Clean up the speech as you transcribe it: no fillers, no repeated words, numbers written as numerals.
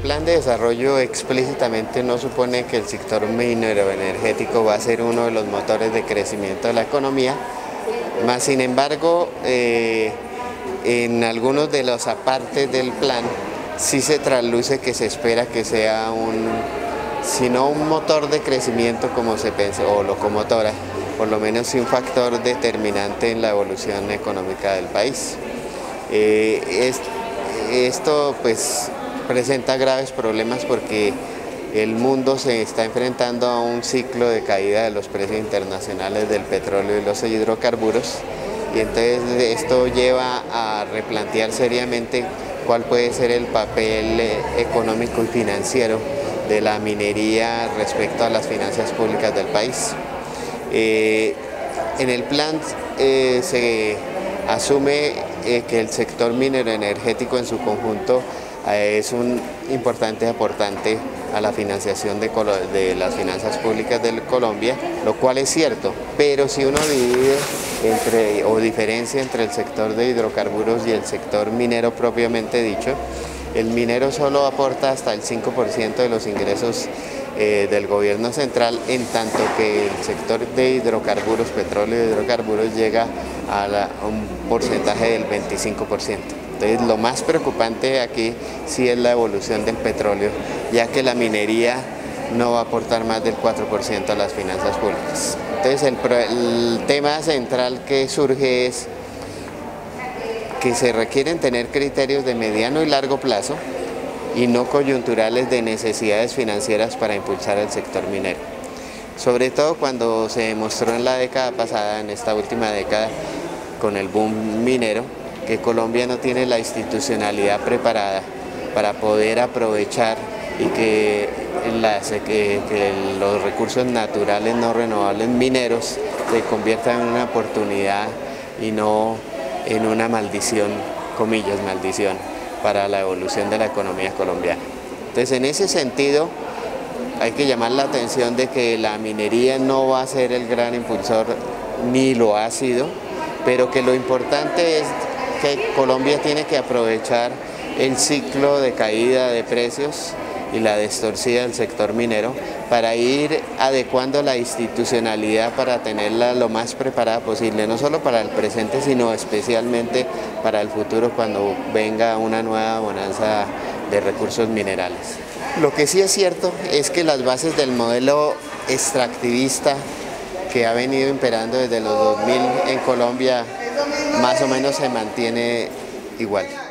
plan de desarrollo explícitamente no supone que el sector minero energético va a ser uno de los motores de crecimiento de la economía, más sin embargo, en algunos de los apartes del plan sí se trasluce que se espera que sea si no un motor de crecimiento como se pensó, o locomotora, por lo menos sí un factor determinante en la evolución económica del país. Esto pues presenta graves problemas porque el mundo se está enfrentando a un ciclo de caída de los precios internacionales del petróleo y los hidrocarburos, y entonces esto lleva a replantear seriamente cuál puede ser el papel económico y financiero de la minería respecto a las finanzas públicas del país. En el plan se asume que el sector minero energético en su conjunto es un importante aportante a la financiación de las finanzas públicas de Colombia, lo cual es cierto, pero si uno divide o diferencia entre el sector de hidrocarburos y el sector minero propiamente dicho, el minero solo aporta hasta el 5% de los ingresos del gobierno central, en tanto que el sector de hidrocarburos, petróleo y hidrocarburos, llega a un porcentaje del 25%. Entonces lo más preocupante aquí sí es la evolución del petróleo, ya que la minería no va a aportar más del 4% a las finanzas públicas. Entonces el tema central que surge es que se requieren tener criterios de mediano y largo plazo y no coyunturales de necesidades financieras para impulsar el sector minero. Sobre todo cuando se demostró en la década pasada, en esta última década, con el boom minero, que Colombia no tiene la institucionalidad preparada para poder aprovechar y que los recursos naturales no renovables mineros se conviertan en una oportunidad y no en una maldición, comillas, maldición, para la evolución de la economía colombiana. Entonces, en ese sentido, hay que llamar la atención de que la minería no va a ser el gran impulsor, ni lo ha sido, pero que lo importante es que Colombia tiene que aprovechar el ciclo de caída de precios y la distorsión del sector minero para ir adecuando la institucionalidad para tenerla lo más preparada posible, no solo para el presente, sino especialmente para el futuro, cuando venga una nueva bonanza de recursos minerales. Lo que sí es cierto es que las bases del modelo extractivista que ha venido imperando desde los 2000 en Colombia más o menos se mantiene igual.